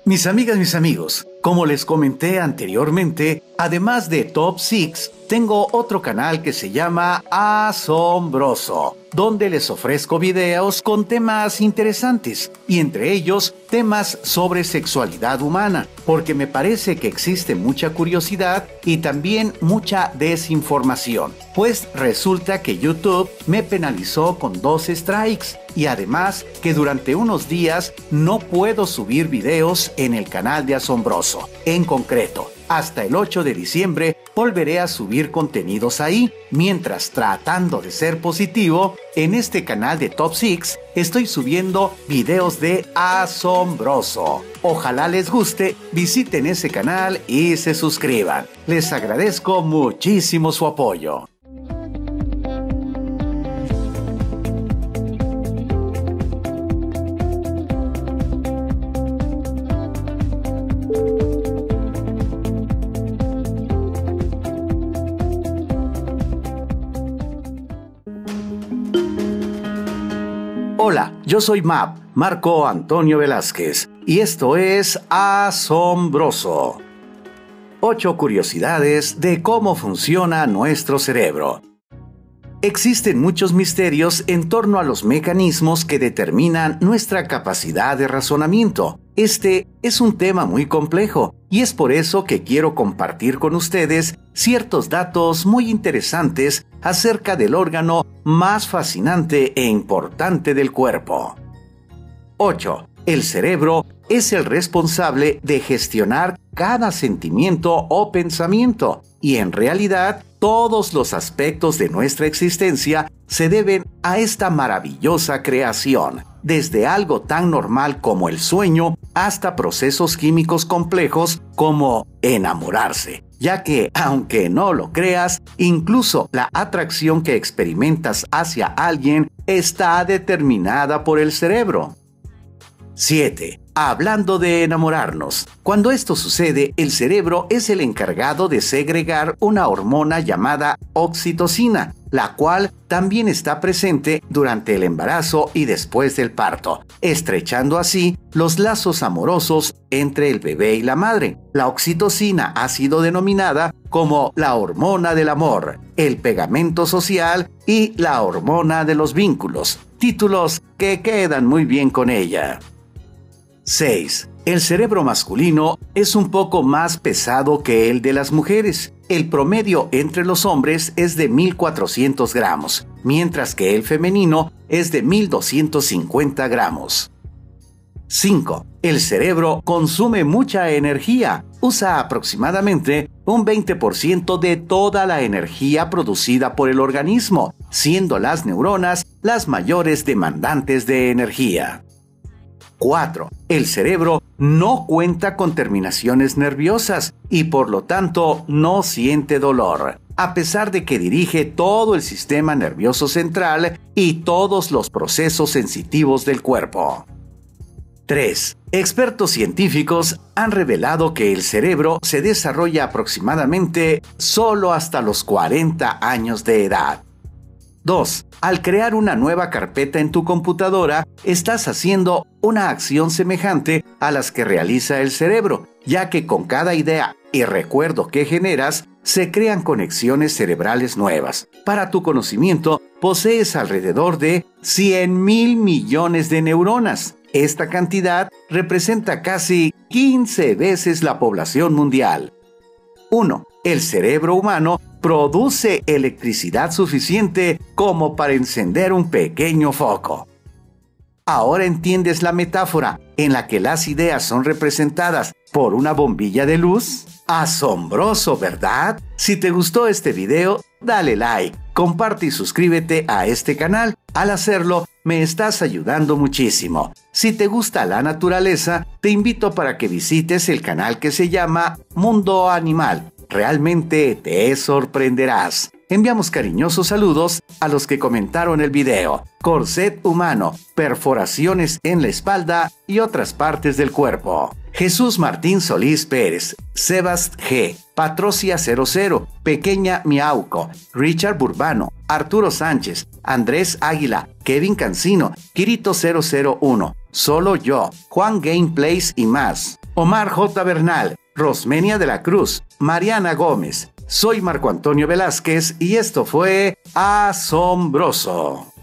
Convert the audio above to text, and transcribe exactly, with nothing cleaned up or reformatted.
Mis amigas, mis amigos, como les comenté anteriormente, además de Top seis, tengo otro canal que se llama Asombroso, donde les ofrezco videos con temas interesantes, y entre ellos temas sobre sexualidad humana, porque me parece que existe mucha curiosidad y también mucha desinformación, pues resulta que YouTube me penalizó con dos strikes, y además que durante unos días no puedo subir videos en el canal de Asombroso. En concreto, hasta el ocho de diciembre volveré a subir contenidos ahí, mientras, tratando de ser positivo, en este canal de Top seis estoy subiendo videos de Asombroso. Ojalá les guste, visiten ese canal y se suscriban. Les agradezco muchísimo su apoyo. Hola, yo soy Map, Marco Antonio Velázquez, y esto es Asombroso. Ocho curiosidades de cómo funciona nuestro cerebro. Existen muchos misterios en torno a los mecanismos que determinan nuestra capacidad de razonamiento. Este es un tema muy complejo, y es por eso que quiero compartir con ustedes ciertos datos muy interesantes acerca del órgano más fascinante e importante del cuerpo. ocho. El cerebro es el responsable de gestionar cada sentimiento o pensamiento, y en realidad todos los aspectos de nuestra existencia se deben a esta maravillosa creación, desde algo tan normal como el sueño hasta procesos químicos complejos como enamorarse, ya que, aunque no lo creas, incluso la atracción que experimentas hacia alguien está determinada por el cerebro. siete. Hablando de enamorarnos, cuando esto sucede, el cerebro es el encargado de segregar una hormona llamada oxitocina, la cual también está presente durante el embarazo y después del parto, estrechando así los lazos amorosos entre el bebé y la madre. La oxitocina ha sido denominada como la hormona del amor, el pegamento social y la hormona de los vínculos, títulos que quedan muy bien con ella. seis. El cerebro masculino es un poco más pesado que el de las mujeres. El promedio entre los hombres es de mil cuatrocientos gramos, mientras que el femenino es de mil doscientos cincuenta gramos. cinco. El cerebro consume mucha energía. Usa aproximadamente un veinte por ciento de toda la energía producida por el organismo, siendo las neuronas las mayores demandantes de energía. cuatro. El cerebro no cuenta con terminaciones nerviosas y por lo tanto no siente dolor, a pesar de que dirige todo el sistema nervioso central y todos los procesos sensitivos del cuerpo. tres. Expertos científicos han revelado que el cerebro se desarrolla aproximadamente solo hasta los cuarenta años de edad. dos. Al crear una nueva carpeta en tu computadora, estás haciendo una acción semejante a las que realiza el cerebro, ya que con cada idea y recuerdo que generas, se crean conexiones cerebrales nuevas. Para tu conocimiento, posees alrededor de cien mil millones de neuronas. Esta cantidad representa casi quince veces la población mundial. uno. El cerebro humano produce electricidad suficiente como para encender un pequeño foco. Ahora entiendes la metáfora en la que las ideas son representadas por una bombilla de luz. Asombroso, ¿verdad? Si te gustó este video, dale like, comparte y suscríbete a este canal. Al hacerlo, me estás ayudando muchísimo. Si te gusta la naturaleza, te invito para que visites el canal que se llama Mundo Animal. Realmente te sorprenderás. Enviamos cariñosos saludos a los que comentaron el video. Corset humano, perforaciones en la espalda y otras partes del cuerpo. Jesús Martín Solís Pérez, Sebast G, Patrocia cero cero, Pequeña Miauco, Richard Burbano, Arturo Sánchez, Andrés Águila, Kevin Cancino, Kirito cero cero uno, Solo Yo, Juan Gameplays y más. Omar J. Bernal, Rosmenia de la Cruz, Mariana Gómez. Soy Marco Antonio Velázquez y esto fue Asombroso.